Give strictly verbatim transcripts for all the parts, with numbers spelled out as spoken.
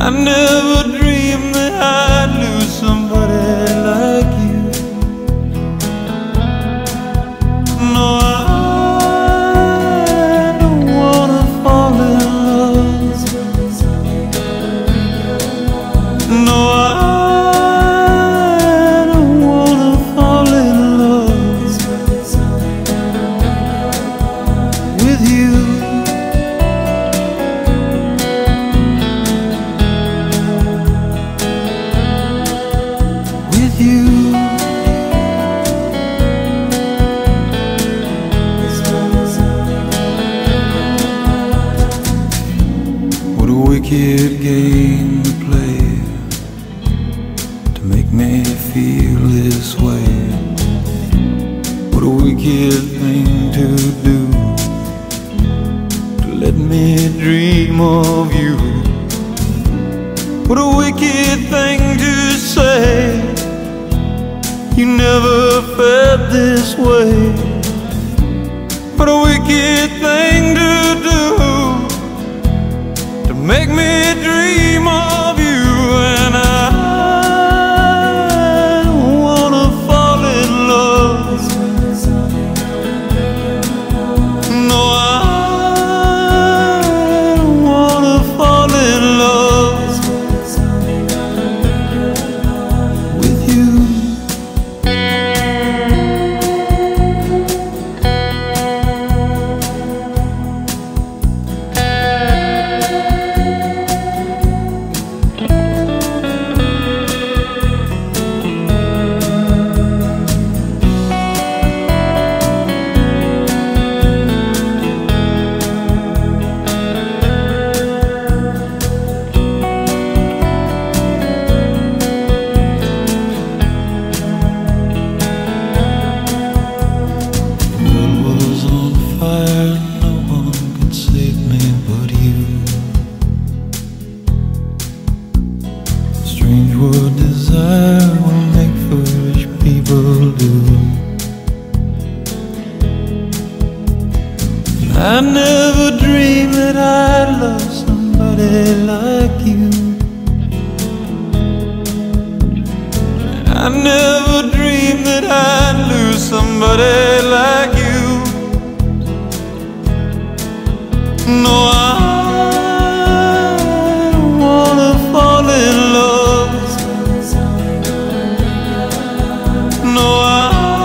I never dreamed that I'd lose somebody like you. No, I don't wanna fall in love. No, I don't wanna fall in love with you. What a wicked game to play to make me feel this way. What a wicked thing to do to let me dream of you. What a wicked thing to say, you never felt this way. What a wicked thing to do to make me dream of you. And I don't wanna fall in love. No, I don't wanna fall in love with you. Strange what desire will make foolish people do. I never dreamed that I'd love somebody like you. I never dreamed that I'd lose somebody like you. No, I don't wanna fall in love. No, I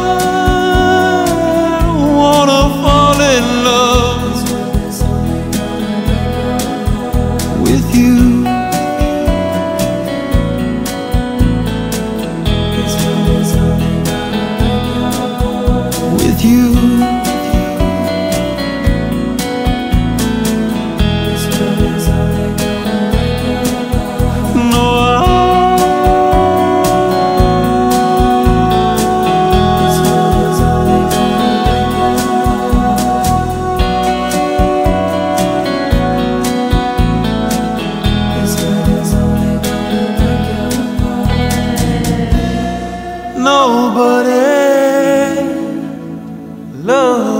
don't wanna fall in love with you. With you. Nobody loves